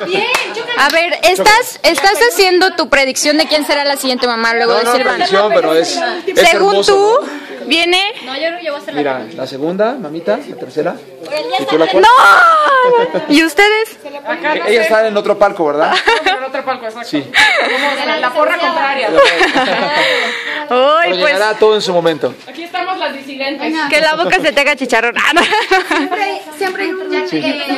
Bien, A ver, estás haciendo tu predicción de quién será la siguiente mamá luego de Silvana. Predicción, pero es Según hermoso, tú, ¿no? viene... No, yo voy a hacer Mira, la segunda, mamita, la tercera. ¿Y tú la cuarta? ¡No! ¿Y ustedes? Acá no Ella sé. está en otro palco, ¿verdad? En el otro palco, exacto. Sí. Somos la porra contraria. ¡Ay, Pero pues! llegará todo en su momento. Aquí estamos las disidentes. Que la boca se te haga chicharrón. Siempre hay un